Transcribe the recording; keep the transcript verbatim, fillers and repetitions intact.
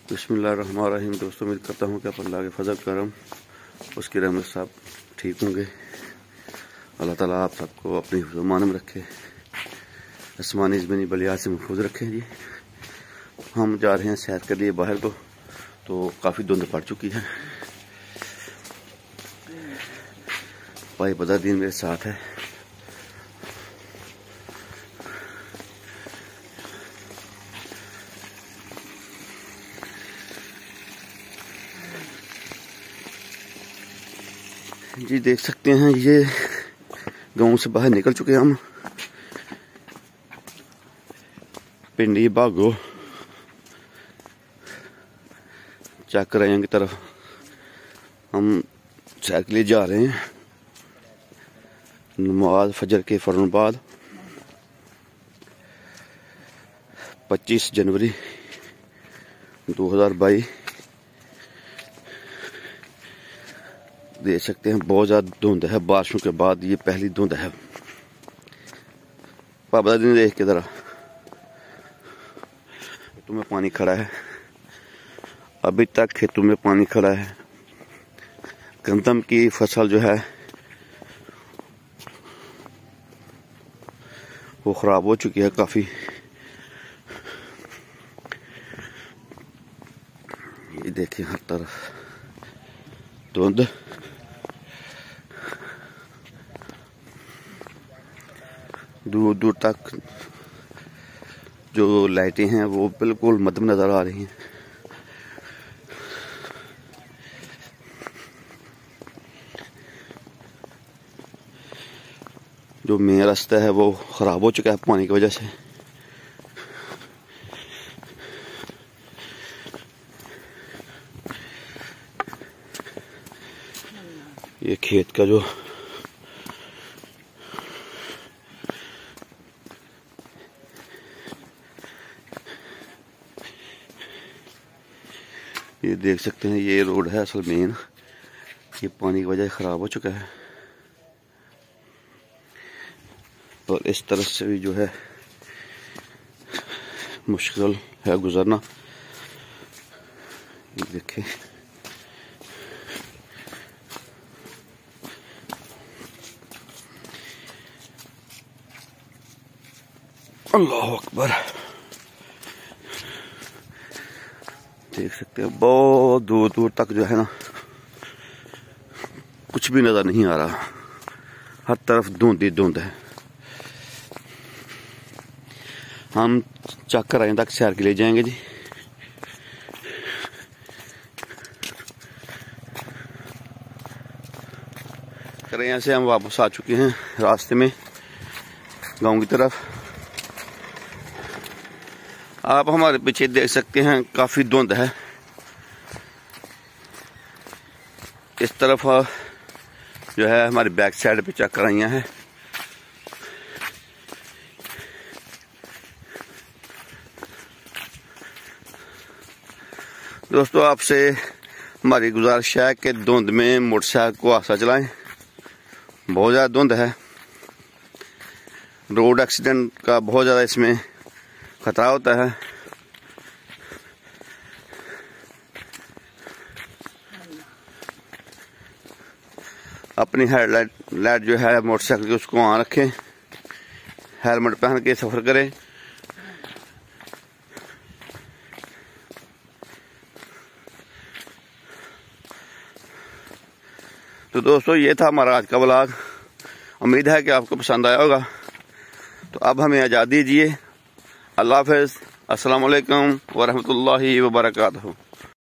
बिस्मिल्लाहिर्रहमानिर्रहीम। दोस्तों, उम्मीद करता हूँ कि आप अल्लाह के फजल करम उसकी रहमत से आप ठीक होंगे। अल्लाह ताला आप सबको अपनी हिफ्ज़-ओ-मान में रखे, आसमानी ज़मीनी बलियात से महफूज रखें। जी, हम जा रहे हैं सैर के लिए बाहर को, तो काफ़ी धुंध पड़ चुकी है। भाई बदरुद्दीन मेरे साथ है। जी देख सकते हैं, ये गांव से बाहर निकल चुके हैं हम। पिंडी बागो चक्रायन की तरफ हम सैर के लिए जा रहे हैं। नमाज फजर के फौरन बाद पच्चीस जनवरी दो हजार बाईस देख सकते हैं। बहुत ज्यादा धुंध है, बारिशों के बाद ये पहली धुंध है। पापा दिन देख के जरा, खेतों में पानी खड़ा है, अभी तक खेतों में पानी खड़ा है। गंदम की फसल जो है वो खराब हो चुकी है काफी। ये देखिए हर तरफ धुंध। दूर दूर तक जो लाइटें हैं वो बिल्कुल मध्यम नजर आ रही हैं। जो मेन रास्ता है वो खराब हो चुका है पानी की वजह से। ये खेत का जो ये देख सकते हैं, ये रोड है असल मेन। ये पानी की वजह से खराब हो चुका है और इस तरह से भी जो है मुश्किल है गुजरना। ये देखिए, अल्लाह अकबर। देख सकते हैं बहुत दूर दूर तक जो है ना कुछ भी नजर नहीं आ रहा। हर तरफ धुंध ही धुंध है। हम चक्रायन तक सैर के लिए जाएंगे जी। चक्रायन से हम वापस आ चुके हैं रास्ते में गांव की तरफ। आप हमारे पीछे देख सकते हैं काफी धुंध है। इस तरफ जो है हमारी बैक साइड पे चक्रायन है। दोस्तों, आपसे हमारी गुजारिश है कि धुंध में मोटरसाइकिल को आस्ता चलाएं। बहुत ज्यादा धुंध है। रोड एक्सीडेंट का बहुत ज्यादा इसमें खतरा होता है। अपनी हेडलाइट लाइट जो है मोटरसाइकिल की उसको ऑन रखें। हेलमेट पहन के सफर करें। तो दोस्तों, ये था हमारा आज का व्लॉग। उम्मीद है कि आपको पसंद आया होगा। तो अब हमें इजाज़त दीजिए। अल्लाह हाफ़िज़। अस्सलाम वालेकुम व रहमतुल्लाहि व बरकातहू।